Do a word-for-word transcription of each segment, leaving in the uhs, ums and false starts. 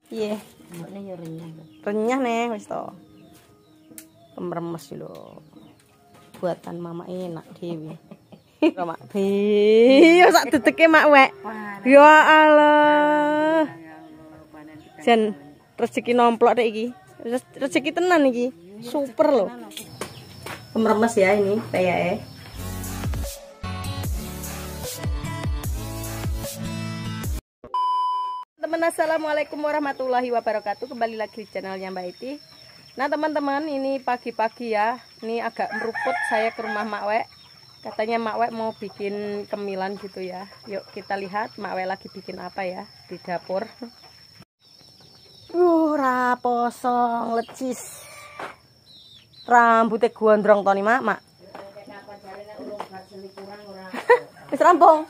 Iya. Mbokne ya renyah. Renyah nih wis to. Kemremes lho. Buatan mama enak dhewe. Kok mak bi, sak dedeke mak wek. Ya Allah. Jan rezeki nomplok dek iki. Rezeki tenan iki. Super loh. Kemremes ya ini peyake. Teman, assalamualaikum warahmatullahi wabarakatuh. Kembali lagi di channelnya Mbak Iti. Nah teman-teman, ini pagi-pagi ya. Ini agak meruput saya ke rumah Mak Wek. Katanya Mak Wek mau bikin kemilan gitu ya. Yuk kita lihat Mak Wek lagi bikin apa ya di dapur. Uh, raposong lecis. Rambutnya gondrong Tony Mak, Mak. Wis rampung.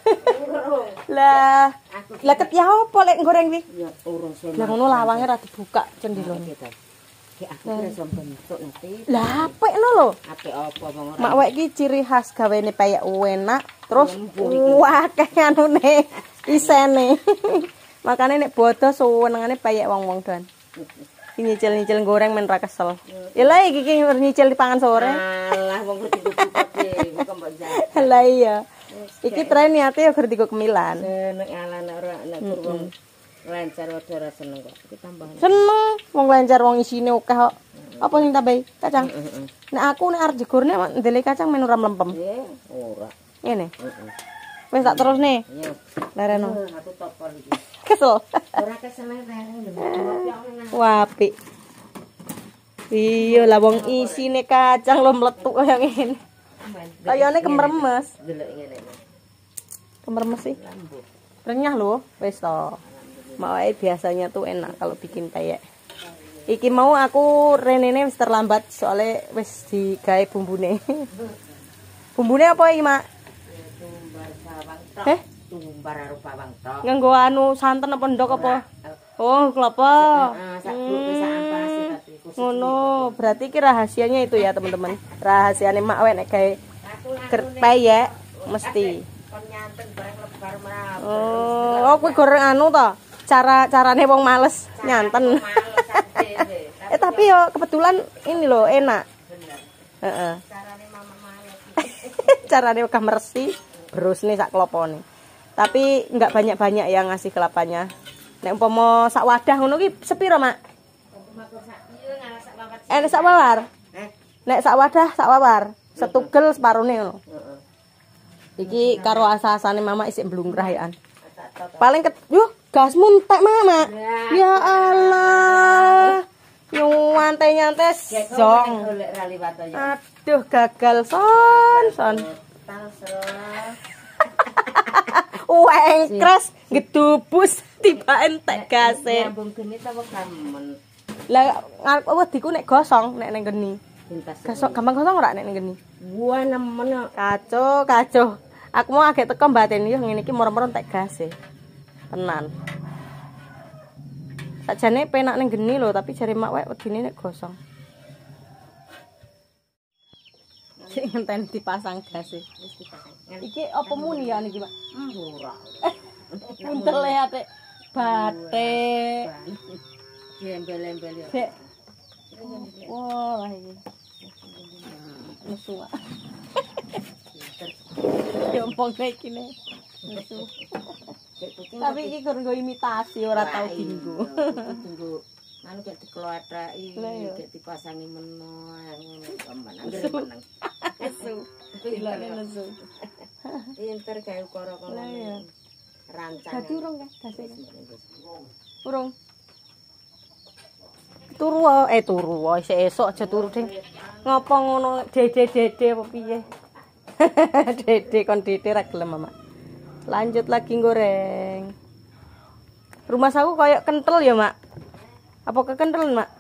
Lah, lah ket ya opo lek goreng iki? Ya urung sing. Lah ngono lawange ra dibuka cendilo. Ki aku iso bentuk nanti. Lah apikno lho. Apik apa wong ora. Mak Wek iki ciri khas gawene peyek enak, terus akeh anune isene. Makane nek bodo suwenengane peyek wong-wong doan. Nyicil-nyicil goreng men ra kesel. Ya lah iki ki nyicil dipangan sore. Alah wong kudu buka piye, kok mbok jare. Lah iya. Iki tren niate ya ger digo kemilan. Nek alan ora nek wong lancar wae ora seneng kok. Iki tambahan. Seneng wong lancar wong isine akeh kok. Apa sing tambahi? Kacang. Nek aku nek arep digorne ndele kacang men ora mlempem. Eh, ora. Ngene. Heeh. Wis tak terus nih. Iya. Lareno. Aku topol iki. Kesel. Ora kesel rene. Wah, apik. Iya lah wong isine kacang lo mletuk kaya ngene. Kayane kemremes. Delok ngene. Kemremes sih. Lambung. Renyah loh, wis to. Mak Wek biasanya tuh enak kalau bikin peyek. Iki mau aku renene wis terlambat soalnya wis digawe bumbune. Bumbune apa iki, Mak? Tumbar bawang tok. Eh? Tumbar karo bawang tok. Nganggo anu santen apa ndok apa? Oh, kelapa. Heeh, sak bluk sak ampas tapi khusus. Ngono, berarti ki rahasianya itu ya, teman-teman. Rahasiane Mak Wek nek gawe peyek mesti. Kon nyanten bareng lebar merabu. Oh, oh kuwi goreng anu to. Cara carane wong males nyanten. Eh tapi yo kebetulan ini loh enak. Bener. Heeh. Carane mama males. Carane uga meresi, brus nih sak klopone. Tapi enggak banyak-banyak yang ngasih kelapanya. Nek umpama sak wadah ngono ki sepiro, Mak? Eh nek sak wawar. Nek sak wadah sak wawar. Setugel separone ngono. Heeh. Iki karo asa-asane Mama isik mblungkrahan. Paling ket yuh gasmu entek Mama. Ya Allah. Nyuwante-nyante zong. Golek ra liwat ya. Aduh gagal son son. Wengkres gedubus tiba entek gase. Nyambung geni ta kok gamen. Lah wediku nek gosong nek ning geni. Pintas. Gosong gampang gosong ora nek ning geni. Wah nemen. Kacau, kacau. Aku mau agak teko mbaten yo ngene iki moro-moro entek gase. Tenan. Sajane penak ning geni lho, tapi jare Mak Wek wedine nek gosong. Sing ngenteni dipasang gase. Wis dipasang. Iki apa muni ya niki, Mak? Ora. Puntel ya, Tek. Batik. Embel-embel ya. Dek. Wah, iki. Nesu. Jompong kayak gini. Nesu. Tapi iki kurang imitasi ora tau dinggo. Tunggu. Anu gek dikelothaki, gek dipasangi meno ngono temen. Anggere meneng. Nesu. Ilane nesu. Pinter gawe ukara kono. Rancang. Dadi urung kan gase. Urung. Turu eh turu isih esuk aja turu ding. Ngopo ngono dede-dede apa piye? Dede kon dede ra gelem Mama. Lanjut lagi goreng. Rumah saku kayak kental ya, Mak. Apa kekentelen, Mak?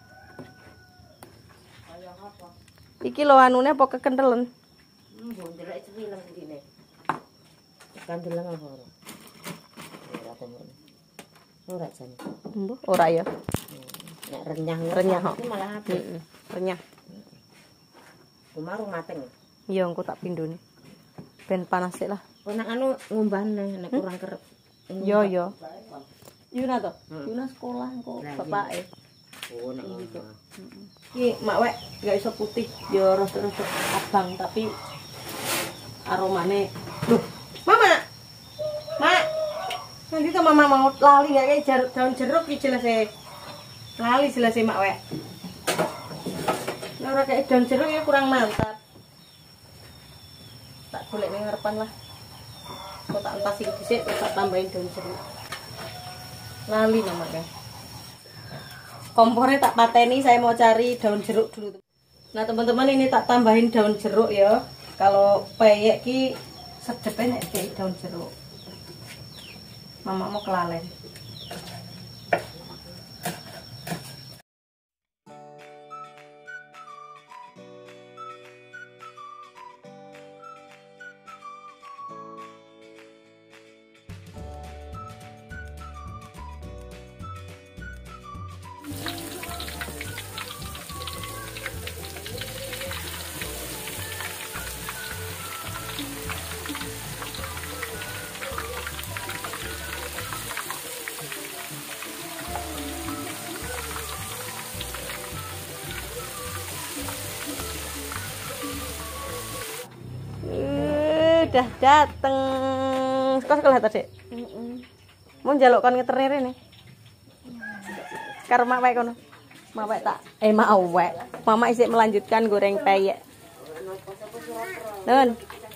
Kaya apa? Iki lho anune apa kekentelen? Mbok ndelok film ngene. Kan deleng apa ora? Ora temen. Ora jan. Mbah, ora ya. Nek renyah Renyah kok. iki malah apik. Heeh, renyah. Rumah mateng. Iya, engko tak pindhone. Ben panas sik lah. Kok nek anu ngumbah nek kurang kerep. Yo yo. Yuna to. Yuna sekolah kok bapake. Oh nek ngono. Iki mak wek gak iso putih, yo rada-rada abang tapi aromane. Loh, Mama. Mak. Nanti tuh Mama mau lali gak kayak jeruk, daun jeruk iki jelas e. Lali jelas e mak wek. Nek ora kayak daun jeruk ya kurang mantap. Tak golek ning ngarepan lah. Kok tak entasi dhisik tak tambahin daun jeruk. Lali namanya. Kompornya tak pateni, saya mau cari daun jeruk dulu. Nah teman-teman ini tak tambahin daun jeruk ya. Kalau peyek ki sedepnya kayak daun jeruk. Mama mau kelalen. Udah dateng. Sekolah sekolah tadi. Heeh. Mau njaluk kon ngeterne rene. Karo mak wae kono. Mak wae tak eh mak wae. Mama isih melanjutkan goreng peyek. Nun.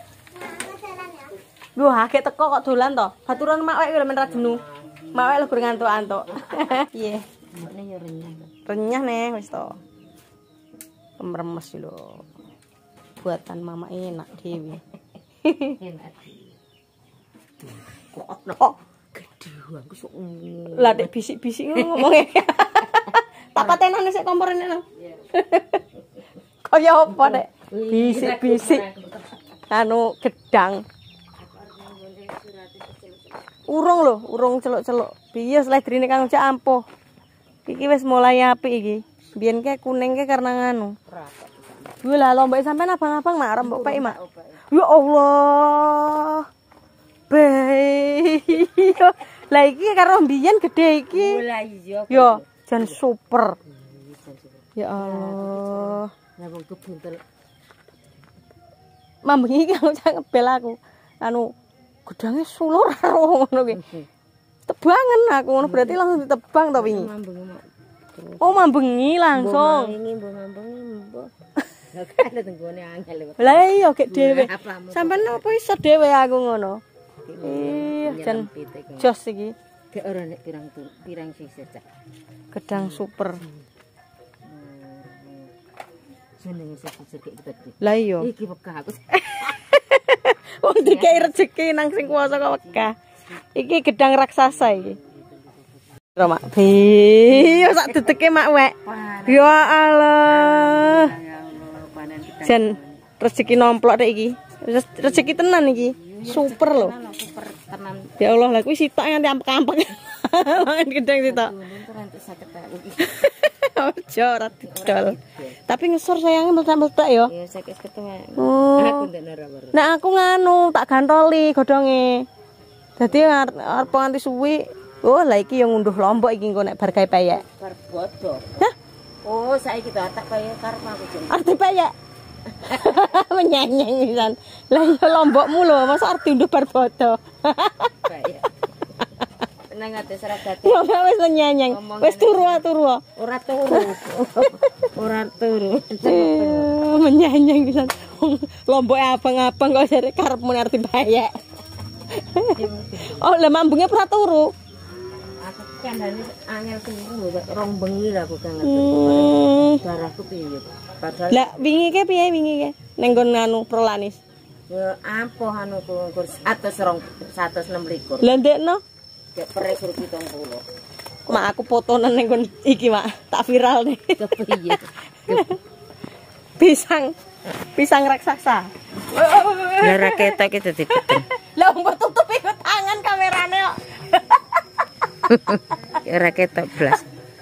Wah, akeh teko kok dolan to. Baturan mak wae lho men ra jenu. Mak wae lho gur ngantuk-antuk. Piye? Mbokne yo renyah. Renyah nih wis to. Pemremes lho. Buatan mama enak dewi. Enak. Kok ono gedhe aku sok. Lah nek bisik-bisik ngomongnya. Tak patenane sik kompor nek nang. Kaya apa nek bisik-bisik. Anu gedang. Urung lho, urung celuk-celuk. Piye sledrine Kang Cak ampuh. Iki wis mulai apik iki. Biyen ke kuning ke karena nganu. Lho lah lombok sampean abang-abang mak rembok pek mak. Ya Allah. Bae. Lah iki karo mbiyen gedhe iki. Lah iya. Yo, jan super. Ya Allah. Lah wong kebuntel. Mambengi iki aku cak ngebel aku. Anu gedange sulur karo ngono ki. Tebangen aku ngono berarti langsung ditebang to wingi. Oh, mambengi langsung. Ini mbok mambengi mbok. Lah kan tenggone angel. Lah iya gek dhewe. Sampeyan opo iso dhewe aku ngono. Iya, jan jos iki. Gek ora nek pirang pirang sisir cak. Gedang super. Jenenge sisir gek gede. Lah iya. Iki wegah aku. Wong dikai rezeki nang sing kuwasa kok wegah. Iki gedang raksasa iki. Ora mak. Bi, sak dedeke mak wek. Ya Allah. Jan rezeki nomplok rek iki. Rezeki tenan iki. Super loh. Super tenan. Ya Allah, lah kuwi sitok nganti ampek-ampek. Mangan gedang sitok. Ojo ora didol. Tapi ngesor sayangnya meletak-meletak ya. Ya sakit ketua. Oh. Aku ndak nara baru. Nek aku nganu tak gantoli godhonge. Dadi arep nganti suwi. Oh, lah iki yang ngunduh lombok iki engko nek bar gawe peyek. Bar bodo. Hah? Oh, saiki to tak kaya karep aku jen. Arti peyek. Menyanyi pisan. Lah ya lombokmu lho, masa arep diunduh bar bodo. Peyek. Nang ate seragate. Ya wis menyanyi. Wis turu turu. Ora turu. Ora turu. Menyanyi pisan. Lomboke abang-abang kok jare karepmu arti peyek. Oh, lah mambunge ora turu. Aku kandhane angel turu rong bengi lah aku kan ngerti. Darahku piye. Padahal lah wingi ke piye wingi ke? Ning nggon anu Prolanis. Ya ampuh anu ku atus rong seratus enam likur. Lah ndekno Gek pere guru pitung puluh. Mak aku fotonan ning nggon iki mak tak viral nih. Kepiye? Pisang. Pisang raksasa. Lah raketek iki dadi peteng. Lah mbok tutupi tangan kamerane kok. Raketek blas.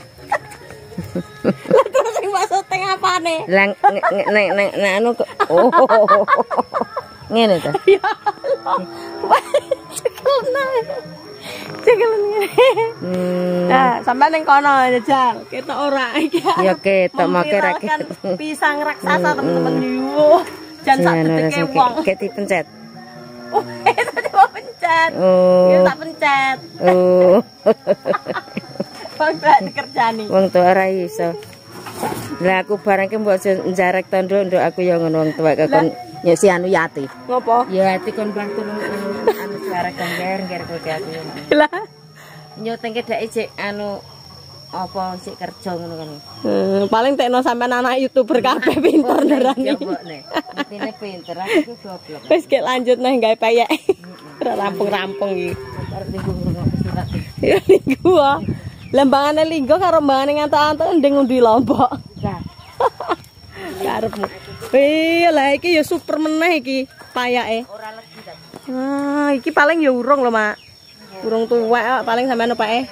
Lah terus sing maksud teng apane? Lah nek nek nek anu oh. Ngene ta. Ya Allah. Wah, cekelna. Cekel ngene. Hmm. Nah, sampean ning kono jajal. Ketok ora iki. Ya ketok make ra pisang raksasa teman-teman yo. Jan sak dedeke wong. Kayak dipencet. Oh, itu coba pencet. Oh. Yo tak pencet. Oh. Wong tuwa dikerjani. Wong tuwa ora iso. Lah aku barangke mbok njarek tondo nduk aku ya ngono wong tuwa kon nyek si anu Yati. Ngopo? Ya Yati kon bantu anu njarek ngger-ngger kowe aku. Lah nyotengke dhek cek anu apa sik kerja ngono kan. Hmm, paling tekno sampean anak YouTuber kabeh pinter nderani. Ya mbok nek. Intine pinter aku goblok. Wis ge lanjut neh gawe payek. Ora rampung-rampung iki. Arep linggo ngono surat. Ya linggo. Lembangane linggo karo mbangane ngantuk-antuk ndeng undi Lombok. Lah. Karepmu. Eh, lah iki ya super meneh iki payake. Ora legi ta. Ah, iki paling ya urung lho, Mak. Urung tuwek paling sampean opake.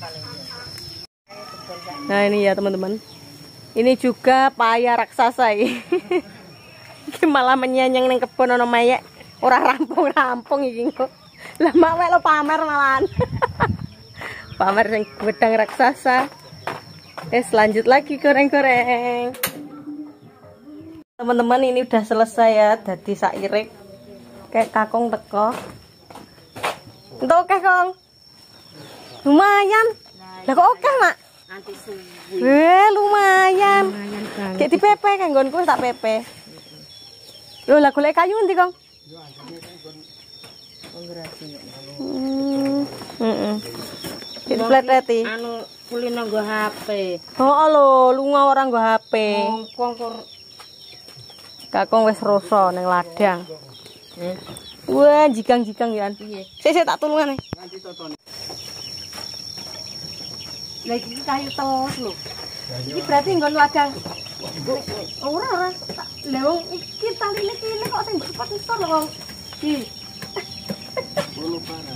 Nah ini ya teman-teman, ini juga paya raksasa ini. Ini malah menyenyeng neng kebon ono mayek, ora rampung-rampung iki kok. Lah mak lo pamer malahan. Pamer sing gedang raksasa. Eh lanjut lagi goreng-goreng. Teman-teman ini udah selesai ya, dadi sairik. Kayak kakong teko. Entuk oke Kong. Lumayan. Lah kok oke Mak? Nanti suwi. Eh lumayan. Lumayan kan. Kayak di pepe kan nggonku tak pepe. Lho lah golek kayu ndi, Kong? Hmm. Heeh. Iki pletreti. Anu kulino nggo H P. Oh lho, lunga ora nggo H P. Ngkong kok Kakong wis rasa ning ladang. eh Wah, jikang-jikang ya. piye? Sik sik tak tulungane. Lah iki kayu tos lho. Iki berarti nggon ladang. Ora ora. Lah wong iki taline kene kok sing mbok isor lho, Kong. Iki. Ngono parah.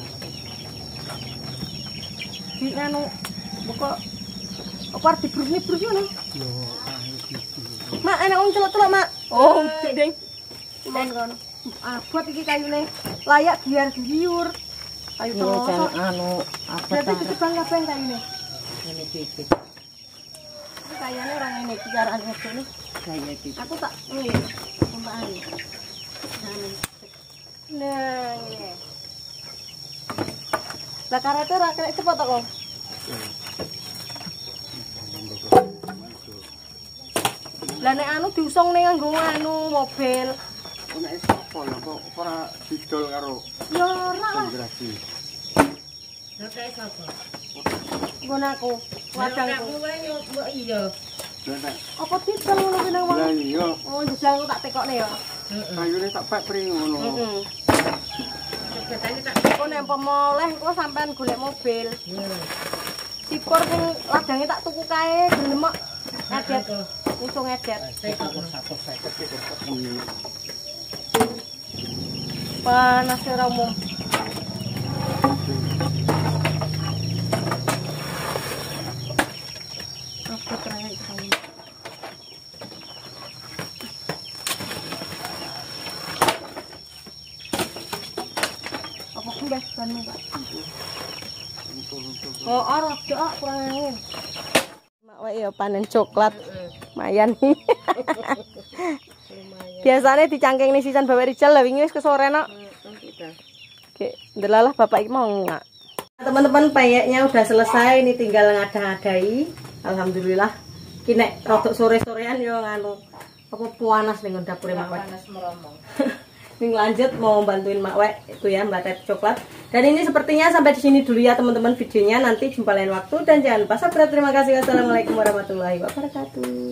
Di anu kok apa dibrus-brus ngono? Yo, Mak, enak wong celuk-celuk, Mak. Oh, ding. Kulon kono. Abot iki kayune. Layak giar-giur. Kayu Yo tos. jan anu apa ta? Berarti ketebang kabeh kayune. Ngene pipit. Iki kayane ora ngene iki carane ngene. Gaya pipit. Aku tak ngene. Pembahane. Nah, ini. Lah karete ora kena cepet kok. Lah nek anu diusung ning nganggo anu mobil. nek sapa lho kok ora didol karo Ya ora lah. grasi. Lha kae sapa? Nggon aku, wadangku. wae yo mbok iya. Lah nek Apa didol ngono ki nang lah wong? iya, Oh, jajal aku tak tekokne ya. kayune tak pek pring ngono. Heeh. Ceritane tak Kok nek pemoleh kok sampean golek mobil. Tipor sing ladange tak tuku kae gelemek. Edet. Usung edet. seratus lima puluh tetep ngene. Panas ora umum. Aku terakhir kali. Apa kumbes banmu, Pak? Oh, ora dok kurang angin. Mak wae ya panen coklat. Lumayan. Biasanya dicangking nih sisan bawa Rijal lah wingi wis kesore nak. Oke, ndelalah bapak iki mau nggak. Teman-teman payeknya udah selesai, ini tinggal ngada-ngadai. Alhamdulillah. Ki nek rodok sore-sorean yo nganu apa puanas ning dapure Mak Wek. panas meromong. Ning lanjut mau bantuin Mak Wek itu ya Mbak Tet coklat. Dan ini sepertinya sampai di sini dulu ya teman-teman videonya. Nanti jumpa lain waktu dan jangan lupa subscribe. Terima kasih. Wassalamualaikum warahmatullahi wabarakatuh.